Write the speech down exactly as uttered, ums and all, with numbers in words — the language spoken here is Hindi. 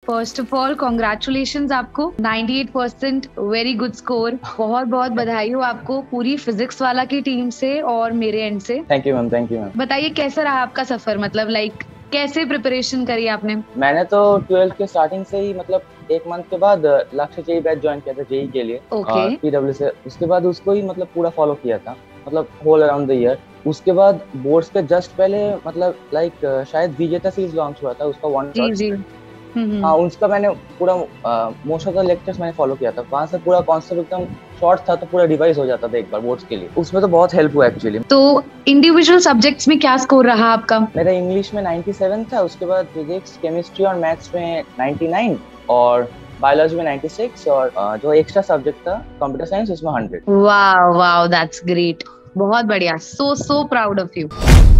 फर्स्ट ऑफ ऑल कॉन्ग्रेचुलेशन आपको, अट्ठानवे परसेंट, वेरी गुड स्कोर। बहुत बहुत बधाई हो आपको पूरी फिजिक्स वाला की टीम से और मेरे एंड से। Thank you ma'am, thank you ma'am. बताइए कैसा रहा आपका सफर, मतलब लाइक कैसे प्रिपरेशन करी आपने? मैंने तो ट्वेल्थ के स्टार्टिंग से ही मतलब एक मंथ के बाद लक्ष्य जेई बैच ज्वाइन किया था जेई के लिए okay. पीडब्ल्यू से। उसके बाद उसको ही मतलब पूरा फॉलो किया था, मतलब होल अराउंड द ईयर। उसके बाद बोर्ड्स के जस्ट पहले मतलब लाइक शायद विजेता सीरीज लॉन्च हुआ था, उसका वन जी जी हाँ उसका मैंने पूरा मोस्ट ऑफ द लेक्चर्स मैंने फॉलो किया था। वहाँ से पूरा कॉन्सेप्ट एकदम शॉर्ट था, तो पूरा रिवाइज हो जाता था एक बार बोर्ड्स के लिए। उसमें तो बहुत हेल्प हुआ एक्चुअली। तो इंडिविजुअल सब्जेक्ट्स में क्या स्कोर रहा आपका? मेरा इंग्लिश में सत्तानवे था, उसके बाद फिजिक्स, केमिस्ट्री और मैथ्स में निन्यानवे और बायोलॉजी में छियानवे और जो एक्स्ट्रा सब्जेक्ट था कंप्यूटर साइंस उसमें सौ। वाओ वाओ, दैट्स ग्रेट, बहुत बढ़िया, so so proud of you.